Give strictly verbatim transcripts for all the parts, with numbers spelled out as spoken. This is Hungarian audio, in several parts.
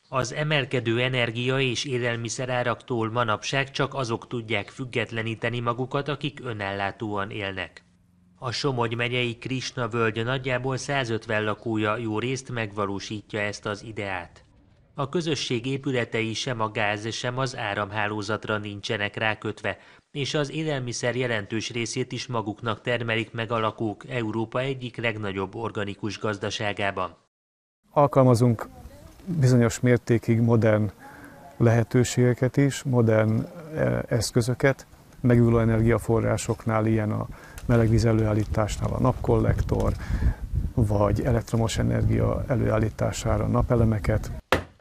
Az emelkedő energia és élelmiszeráraktól manapság csak azok tudják függetleníteni magukat, akik önellátóan élnek. A Somogy megyei Krisna völgy nagyjából százötven lakója jó részt megvalósítja ezt az ideát. A közösség épületei sem a gáz, sem az áramhálózatra nincsenek rákötve, és az élelmiszer jelentős részét is maguknak termelik meg a lakók Európa egyik legnagyobb organikus gazdaságában. Alkalmazunk bizonyos mértékig modern lehetőségeket is, modern eszközöket, megújuló energiaforrásoknál ilyen a melegvíz előállításnál a napkollektor, vagy elektromos energia előállítására napelemeket.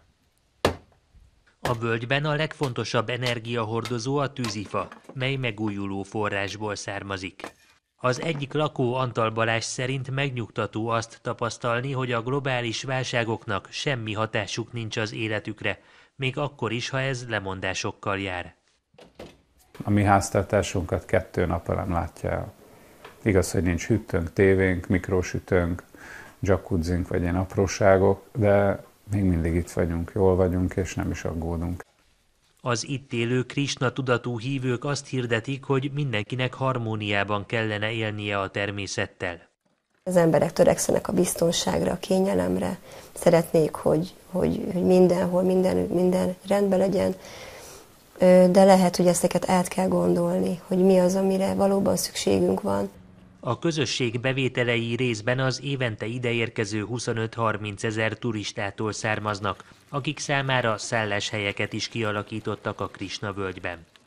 A völgyben a legfontosabb energiahordozó a tűzifa, mely megújuló forrásból származik. Az egyik lakó, Antal Balázs szerint megnyugtató azt tapasztalni, hogy a globális válságoknak semmi hatásuk nincs az életükre, még akkor is, ha ez lemondásokkal jár. A mi háztartásunkat kettő napelem látja el. Igaz, hogy nincs hűtőnk, tévénk, mikrosütőnk, jacuzzink vagy ilyen apróságok, de még mindig itt vagyunk, jól vagyunk, és nem is aggódunk. Az itt élő Krisna tudatú hívők azt hirdetik, hogy mindenkinek harmóniában kellene élnie a természettel. Az emberek törekszenek a biztonságra, a kényelemre, szeretnék, hogy, hogy, hogy mindenhol, minden, minden rendben legyen, de lehet, hogy ezeket át kell gondolni, hogy mi az, amire valóban szükségünk van. A közösség bevételei részben az évente ideérkező huszonöt-harminc ezer turistától származnak, akik számára szálláshelyeket is kialakítottak a Krisna völgyben.